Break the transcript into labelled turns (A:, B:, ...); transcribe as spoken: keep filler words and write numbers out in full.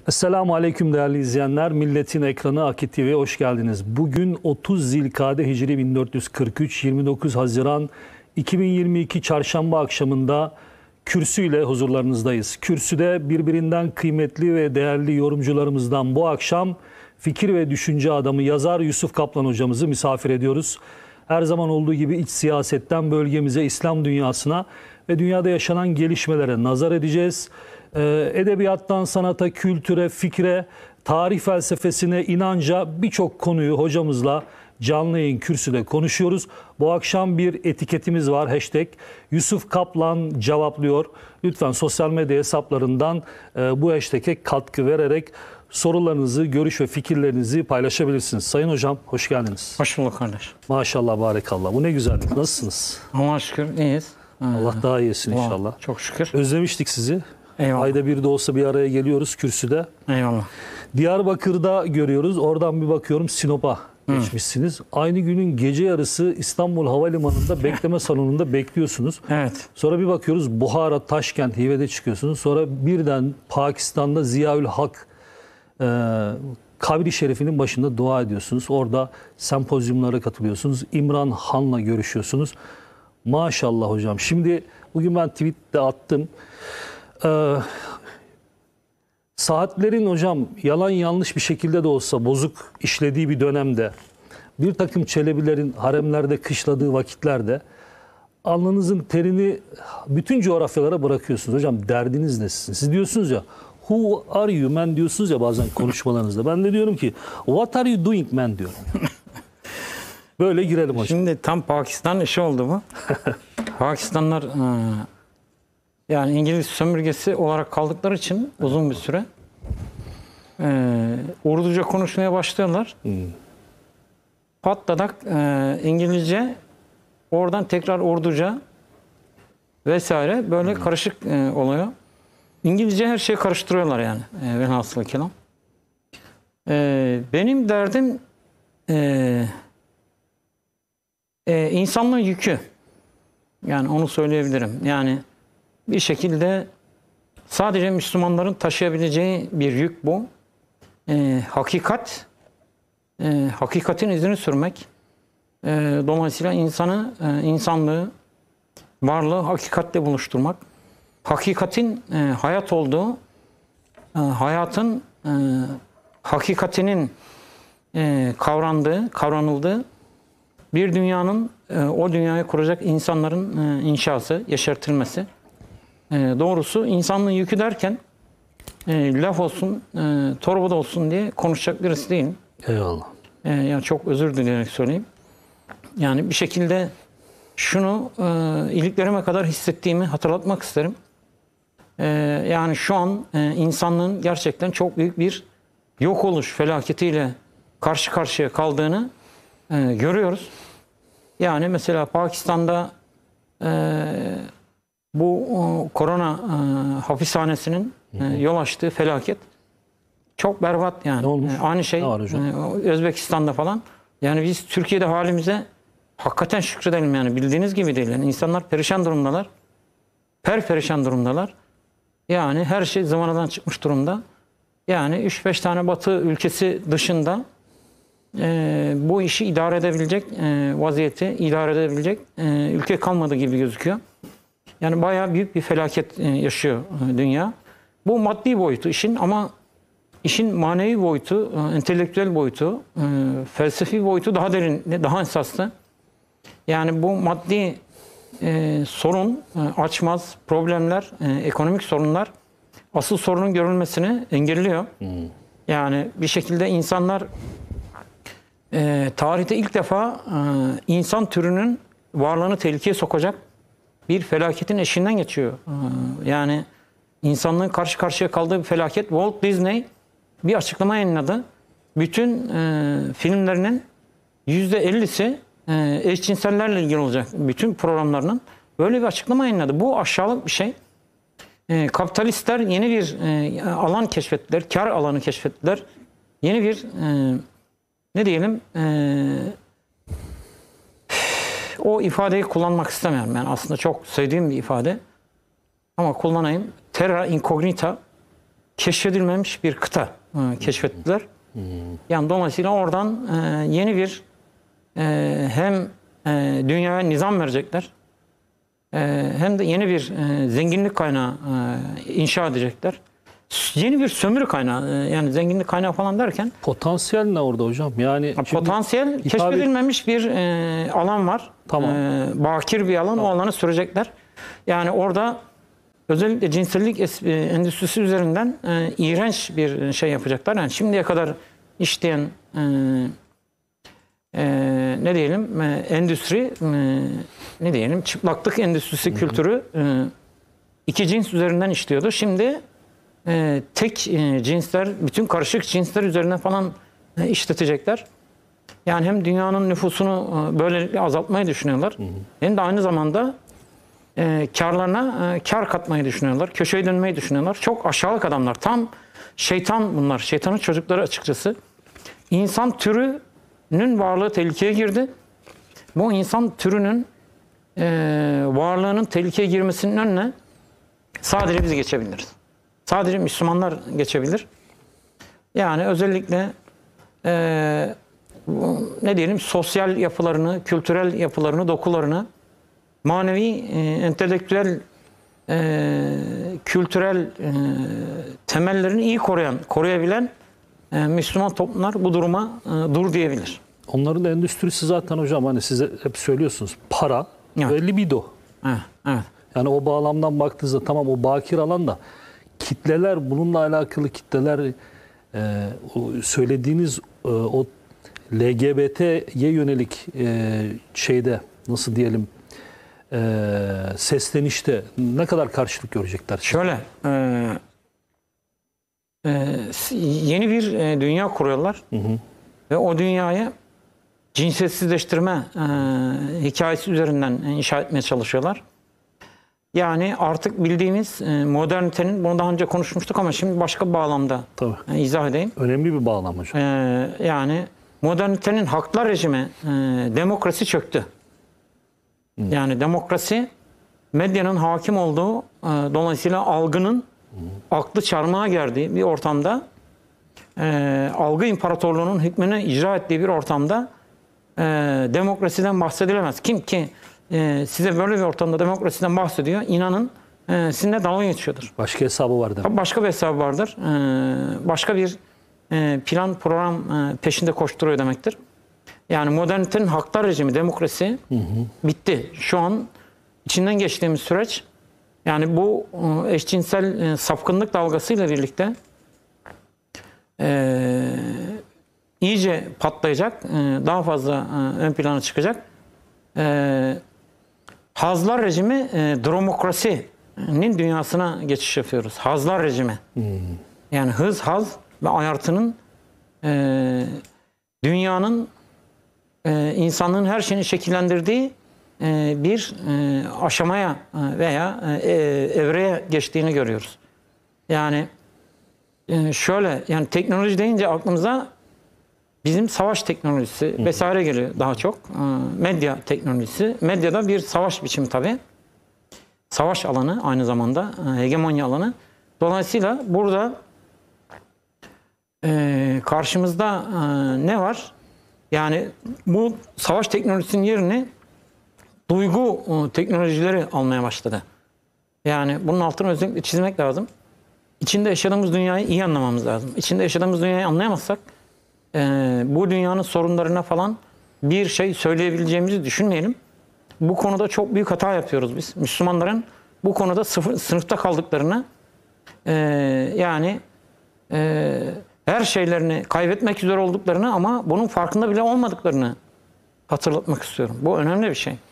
A: Esselamu Aleyküm değerli izleyenler. Milletin ekranı Akit T V'ye hoş geldiniz. Bugün otuz Zilkade Hicri bin dört yüz kırk üç, yirmi dokuz Haziran iki bin yirmi iki Çarşamba akşamında kürsüyle huzurlarınızdayız. Kürsüde birbirinden kıymetli ve değerli yorumcularımızdan bu akşam fikir ve düşünce adamı yazar Yusuf Kaplan hocamızı misafir ediyoruz. Her zaman olduğu gibi iç siyasetten bölgemize, İslam dünyasına ve dünyada yaşanan gelişmelere nazar edeceğiz. Edebiyattan sanata, kültüre, fikre, tarih felsefesine, inanca birçok konuyu hocamızla canlı yayın kürsüde konuşuyoruz. Bu akşam bir etiketimiz var. Hashtag Yusuf Kaplan cevaplıyor. Lütfen sosyal medya hesaplarından bu hashtag'e katkı vererek sorularınızı, görüş ve fikirlerinizi paylaşabilirsiniz. Sayın hocam hoş geldiniz.
B: Hoş bulduk kardeş.
A: Maşallah, barakallah. Bu ne güzellik. Nasılsınız?
B: Allah'a şükür iyiyiz.
A: Allah daha iyisin
B: Allah,
A: inşallah.
B: çok şükür.
A: Özlemiştik sizi.
B: Eyvallah.
A: Ayda bir de olsa bir araya geliyoruz kürsüde.
B: Eyvallah.
A: Diyarbakır'da görüyoruz. Oradan bir bakıyorum Sinop'a geçmişsiniz. Aynı günün gece yarısı İstanbul Havalimanı'nda bekleme salonunda bekliyorsunuz.
B: Evet.
A: Sonra bir bakıyoruz Buhara, Taşkent, Hive'de çıkıyorsunuz. Sonra birden Pakistan'da Ziyaül Hak e, kabri şerifinin başında dua ediyorsunuz. Orada sempozyumlara katılıyorsunuz. İmran Han'la görüşüyorsunuz. Maşallah hocam. Şimdi bugün ben tweet'te attım. Ee, saatlerin hocam yalan yanlış bir şekilde de olsa bozuk işlediği bir dönemde bir takım çelebilerin haremlerde kışladığı vakitlerde alnınızın terini bütün coğrafyalara bırakıyorsunuz. Hocam derdiniz ne sizin? Siz diyorsunuz ya who are you man diyorsunuz ya bazen konuşmalarınızda. Ben de diyorum ki what are you doing man diyorum. Böyle girelim hocam.
B: Şimdi tam Pakistan işi oldu bu. Pakistanlar yani İngiliz sömürgesi olarak kaldıkları için uzun bir süre e, Urduca konuşmaya başlıyorlar. Hmm. Patladak e, İngilizce, oradan tekrar Urduca vesaire böyle hmm. karışık e, oluyor. İngilizce her şeyi karıştırıyorlar yani. E, velhasılı kelam. E, benim derdim e, e, insanlığın yükü. Yani onu söyleyebilirim. Yani bir şekilde sadece Müslümanların taşıyabileceği bir yük bu. E, hakikat, e, hakikatin izini sürmek. E, dolayısıyla insanı, e, insanlığı, varlığı hakikatle buluşturmak. Hakikatin e, hayat olduğu, e, hayatın e, hakikatinin e, kavrandığı, kavranıldığı bir dünyanın, e, o dünyayı kuracak insanların e, inşası, yeşertilmesi. E, doğrusu insanlığın yükü derken e, laf olsun, e, torbada olsun diye konuşacak birisi değilim.
A: Eyvallah.
B: E, yani çok özür dileyerek söyleyeyim. Yani bir şekilde şunu e, iliklerime kadar hissettiğimi hatırlatmak isterim. E, yani şu an e, insanlığın gerçekten çok büyük bir yok oluş felaketiyle karşı karşıya kaldığını e, görüyoruz. Yani mesela Pakistan'da e, bu o, korona e, hapishanesinin e, yol açtığı felaket çok berbat yani.
A: Ne olmuş?
B: E, aynı şey e, Özbekistan'da falan. Yani biz Türkiye'de halimize hakikaten şükredelim yani. Bildiğiniz gibi değil. Yani insanlar perişan durumdalar. Perperişan durumdalar. Yani her şey zıvanadan çıkmış durumda. Yani üç beş tane Batı ülkesi dışında e, bu işi idare edebilecek e, vaziyeti idare edebilecek e, ülke kalmadı gibi gözüküyor. Yani bayağı büyük bir felaket yaşıyor dünya. Bu maddi boyutu işin, ama işin manevi boyutu, entelektüel boyutu, felsefi boyutu daha derin, daha esaslı. Yani bu maddi e, sorun, açmaz, problemler, e, ekonomik sorunlar asıl sorunun görülmesini engelliyor. Hmm. Yani bir şekilde insanlar e, tarihte ilk defa e, insan türünün varlığını tehlikeye sokacak bir felaketin eşiğinden geçiyor. Yani insanlığın karşı karşıya kaldığı bir felaket. Walt Disney bir açıklama yayınladı. Bütün e, filmlerinin yüzde ellisi e, eşcinsellerle ilgili olacak. Bütün programlarının böyle bir açıklama yayınladı. Bu aşağılık bir şey. E, kapitalistler yeni bir e, alan keşfettiler. Kar alanı keşfettiler. Yeni bir e, ne diyelim eee o ifadeyi kullanmak istemiyorum. Yani aslında çok sevdiğim bir ifade. Ama kullanayım. Terra incognita. keşfedilmemiş bir kıta e, keşfettiler. Yani dolayısıyla oradan e, yeni bir e, hem e, dünyaya nizam verecekler, e, hem de yeni bir e, zenginlik kaynağı e, inşa edecekler. Yeni bir sömürü kaynağı, e, yani zenginlik kaynağı falan derken
A: Potansiyel ne orada hocam? Yani şimdi
B: potansiyel
A: hitap-
B: keşfedilmemiş bir e, alan var.
A: Tamam.
B: E, bakir bir alan, o alanı sürecekler. Yani orada özellikle cinsellik es- e, endüstrisi üzerinden e, iğrenç bir şey yapacaklar. Yani şimdiye kadar işleyen e, e, ne diyelim e, endüstri, e, ne diyelim çıplaklık endüstrisi kültürü e, iki cins üzerinden işliyordu. Şimdi e, tek e, cinsler, bütün karışık cinsler üzerinden falan e, işletecekler. Yani hem dünyanın nüfusunu e, böylelikle azaltmayı düşünüyorlar. Hı hı. Hem de aynı zamanda e, karlarına e, kar katmayı düşünüyorlar. Köşeye dönmeyi düşünüyorlar. Çok aşağılık adamlar. Tam şeytan bunlar. Şeytanın çocukları açıkçası. İnsan türünün varlığı tehlikeye girdi. Bu insan türünün e, varlığının tehlikeye girmesinin önüne sadece biz geçebiliriz. Sadece Müslümanlar geçebilir. Yani özellikle e, ne diyelim sosyal yapılarını, kültürel yapılarını, dokularını, manevi, e, entelektüel, e, kültürel e, temellerini iyi koruyan, koruyabilen e, Müslüman toplumlar bu duruma e, dur diyebilir.
A: onların da endüstrisi zaten hocam hani size hep söylüyorsunuz para
B: Evet.
A: ve libido.
B: Evet, evet.
A: Yani o bağlamdan baktığınızda tamam o bakir alan da kitleler bununla alakalı kitleler e, o söylediğiniz e, o L G B T'ye yönelik e, şeyde nasıl diyelim e, seslenişte ne kadar karşılık görecekler?
B: Şöyle, e, e, yeni bir e, dünya kuruyorlar. Hı hı. Ve o dünyayı cinsiyetsizleştirme e, hikayesi üzerinden inşa etmeye çalışıyorlar. Yani artık bildiğimiz e, modernitenin, bunu daha önce konuşmuştuk ama şimdi başka bir bağlamda
A: Tabii.
B: e, izah edeyim.
A: Önemli bir bağlam hocam.
B: E, yani modernitenin haklar rejimi, e, demokrasi çöktü. Hı. Yani demokrasi medyanın hakim olduğu, e, dolayısıyla algının Hı. aklı çarmıha geldiği bir ortamda, e, algı imparatorluğunun hükmünü icra ettiği bir ortamda e, demokrasiden bahsedilemez. Kim ki e, size böyle bir ortamda demokrasiden bahsediyor, inanın e, sizinle dalga geçiyordur.
A: Başka hesabı var demek.
B: Başka bir hesabı vardır. E, başka bir e, plan, program e, peşinde koşturuyor demektir. Yani modernitenin haklar rejimi, demokrasi hı hı. bitti. Şu an içinden geçtiğimiz süreç, yani bu e, eşcinsel e, sapkınlık dalgasıyla birlikte e, iyice patlayacak, e, daha fazla e, ön plana çıkacak. E, hazlar rejimi, e, demokrasinin dünyasına geçiş yapıyoruz. Hazlar rejimi. Hmm. Yani hız, haz ve ayartının e, dünyanın e, insanlığın her şeyini şekillendirdiği e, bir e, aşamaya e, veya e, evreye geçtiğini görüyoruz. Yani e, şöyle, yani teknoloji deyince aklımıza bizim savaş teknolojisi vesaire geliyor daha çok. Medya teknolojisi. Medyada bir savaş biçimi tabii. Savaş alanı aynı zamanda, hegemonya alanı. Dolayısıyla burada e, karşımızda e, ne var? Yani bu savaş teknolojisinin yerini duygu e, teknolojileri almaya başladı. Yani bunun altını özellikle çizmek lazım. İçinde yaşadığımız dünyayı iyi anlamamız lazım. İçinde yaşadığımız dünyayı anlayamazsak Ee, bu dünyanın sorunlarına falan bir şey söyleyebileceğimizi düşünmeyelim. Bu konuda çok büyük hata yapıyoruz biz. Müslümanların bu konuda sıfır, sınıfta kaldıklarını, e, yani e, her şeylerini kaybetmek üzere olduklarını ama bunun farkında bile olmadıklarını hatırlatmak istiyorum. Bu önemli bir şey.